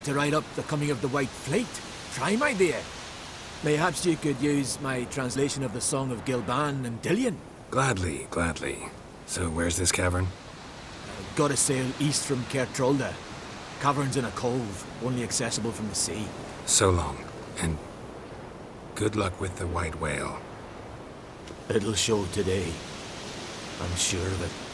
to write up the coming of the White Fleet. Prime idea. Mayhaps you could use my translation of the Song of Gilban and Dillion. Gladly, gladly. So where's this cavern? Gotta sail east from Kertrolda. Cavern's in a cove, only accessible from the sea. So long, and good luck with the white whale. It'll show today. I'm sure of it.